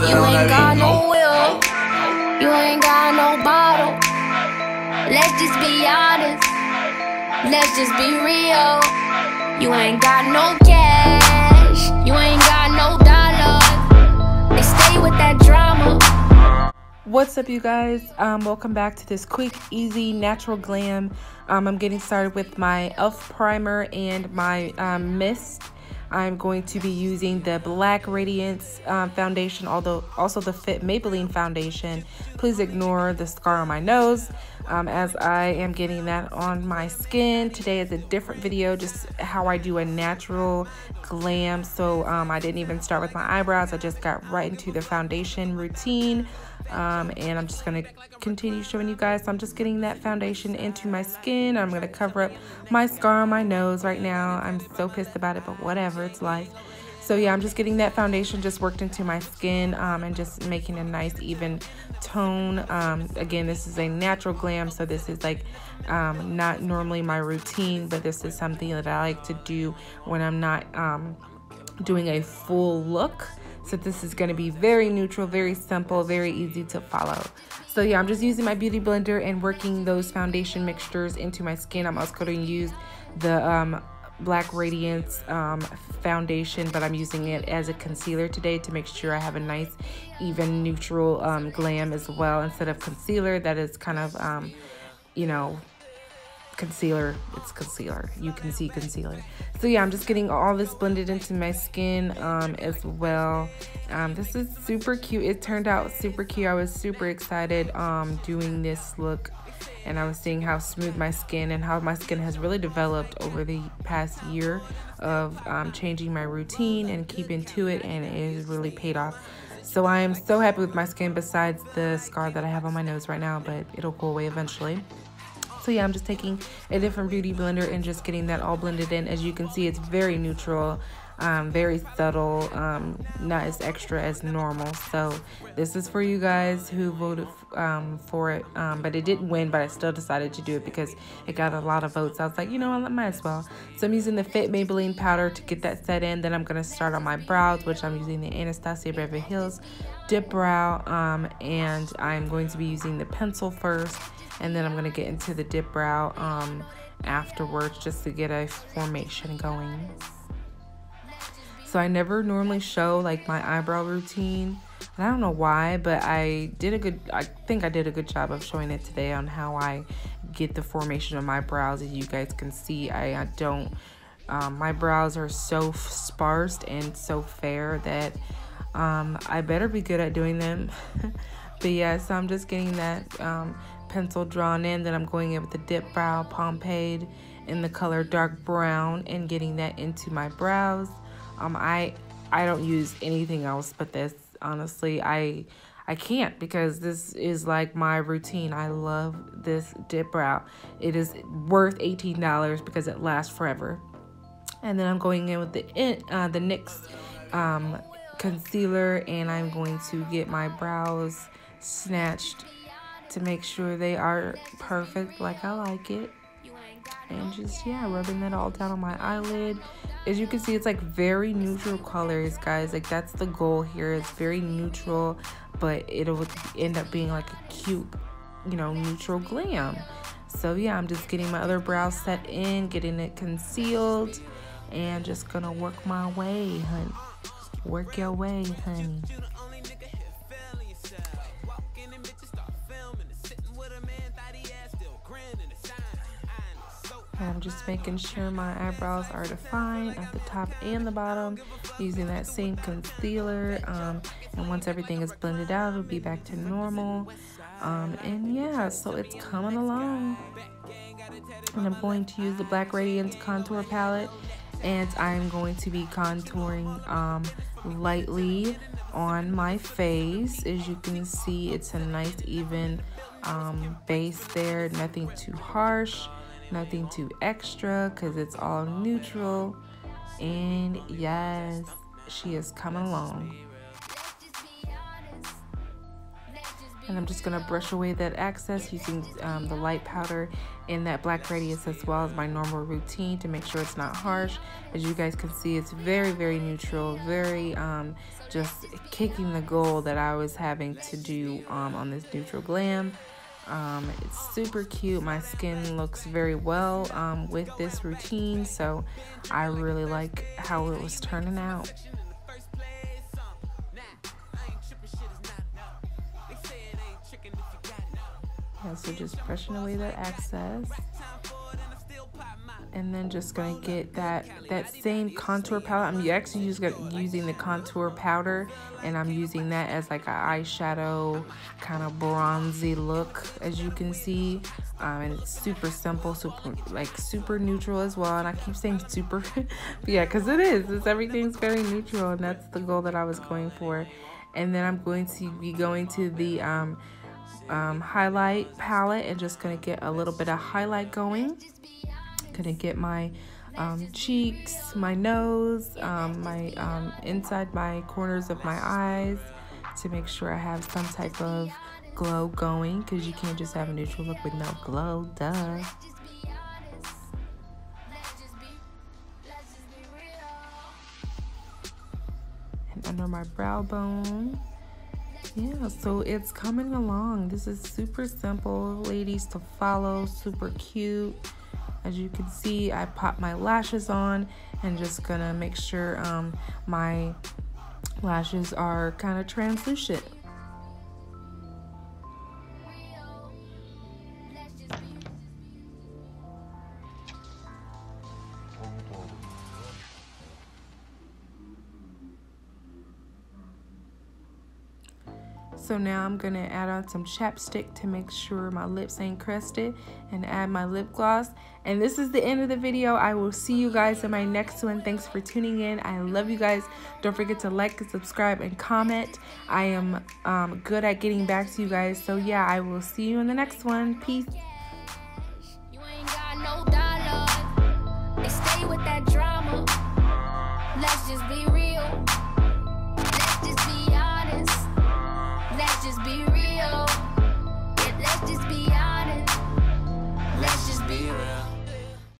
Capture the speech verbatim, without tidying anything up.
You ain't got no will, you ain't got no bottle. Let's just be honest, let's just be real. You ain't got no cash, you ain't got no dollars. They stay with that drama. What's up, you guys? Um, welcome back to this quick, easy, natural glam. Um, I'm getting started with my e l f primer and my um, mist. I'm going to be using the Black Radiance um, foundation, although also the Fit Maybelline foundation. Please ignore the scar on my nose um, as I am getting that on my skin. Today is a different video, just how I do a natural glam. So um, I didn't even start with my eyebrows. I just got right into the foundation routine. Um, and I'm just going to continue showing you guys. So I'm just getting that foundation into my skin. I'm going to cover up my scar on my nose right now. I'm so pissed about it, but whatever, it's life. So yeah, I'm just getting that foundation just worked into my skin um, and just making a nice even tone. Um, again, this is a natural glam, so this is like um, not normally my routine, but this is something that I like to do when I'm not um, doing a full look. So this is going to be very neutral, very simple, very easy to follow. So yeah, I'm just using my beauty blender and working those foundation mixtures into my skin. I'm also going to use the um, Black Radiance um, foundation, but I'm using it as a concealer today to make sure I have a nice, even neutral um, glam as well. Instead of concealer, that is kind of, um, you know, concealer, it's concealer, you can see concealer. So yeah, I'm just getting all this blended into my skin um as well. Um this is super cute. It turned out super cute. I was super excited um doing this look, and I was seeing how smooth my skin and how my skin has really developed over the past year of um, changing my routine and keeping to it, and it has really paid off. So I am so happy with my skin, besides the scar that I have on my nose right now, but it'll go away eventually. So yeah, I'm just taking a different beauty blender and just getting that all blended in. As you can see, it's very neutral, um, very subtle, um, not as extra as normal. So this is for you guys who voted um, for it, um, but it didn't win, but I still decided to do it because it got a lot of votes. I was like, you know, I might as well. So I'm using the Fit Maybelline powder to get that set in. Then I'm going to start on my brows, which I'm using the Anastasia Beverly Hills Dip Brow, um, and I'm going to be using the pencil first, and then I'm going to get into the dip brow um, afterwards, just to get a formation going. So I never normally show like my eyebrow routine, and I don't know why, but I did a good, I think I did a good job of showing it today on how I get the formation of my brows. As you guys can see, I, I don't, um, my brows are so sparse and so fair that um, I better be good at doing them. But yeah, so I'm just getting that um, pencil drawn in. Then I'm going in with the Dip Brow Pomade in the color dark brown and getting that into my brows. Um, I I don't use anything else but this. Honestly, I I can't, because this is like my routine. I love this dip brow. It is worth eighteen dollars because it lasts forever. And then I'm going in with the uh, the N Y X um, concealer, and I'm going to get my brows snatched to make sure they are perfect like I like it. And just, yeah, rubbing that all down on my eyelid. As you can see, it's like very neutral colors, guys. Like, that's the goal here. It's very neutral, but it'll end up being like a cute, you know, neutral glam. So yeah, I'm just getting my other brow set in, getting it concealed, and just gonna work my way, honey. Work your way, honey. And I'm just making sure my eyebrows are defined at the top and the bottom, using that same concealer. Um, and once everything is blended out, it'll be back to normal. Um, and yeah, so it's coming along. And I'm going to use the Black Radiance contour palette, and I'm going to be contouring um, lightly on my face. As you can see, it's a nice even um, base there, nothing too harsh, nothing too extra, because it's all neutral. And yes, she is coming along. And I'm just going to brush away that excess using um, the light powder and that black radius, as well as my normal routine to make sure it's not harsh. As you guys can see, it's very, very neutral, very um, just kicking the goal that I was having to do um, on this Neutral Glam. Um, it's super cute. My skin looks very well um, with this routine, so I really like how it was turning out. Yeah, so just brushing away that excess, and then just gonna get that that same contour palette. I'm actually just using the contour powder, and I'm using that as like an eyeshadow kind of bronzy look, as you can see. Um, and it's super simple, super like super neutral as well. And I keep saying super, but yeah, because it is. It's everything's very neutral, and that's the goal that I was going for. And then I'm going to be going to the um, um, highlight palette and just gonna get a little bit of highlight going. Gonna get my um, cheeks, my nose, um, my um, inside my corners of my eyes to make sure I have some type of glow going, because you can't just have a neutral look with no glow, duh. And under my brow bone. Yeah, so it's coming along. This is super simple, ladies, to follow, super cute. As you can see, I popped my lashes on and just gonna make sure um, my lashes are kind of translucent. So now I'm gonna add on some chapstick to make sure my lips ain't crusted, and add my lip gloss. And this is the end of the video. I will see you guys in my next one. Thanks for tuning in. I love you guys. Don't forget to like and subscribe and comment. I am um, good at getting back to you guys. So yeah, I will see you in the next one. Peace. You ain't got no dollar. They stay with that drama. Let's just be real.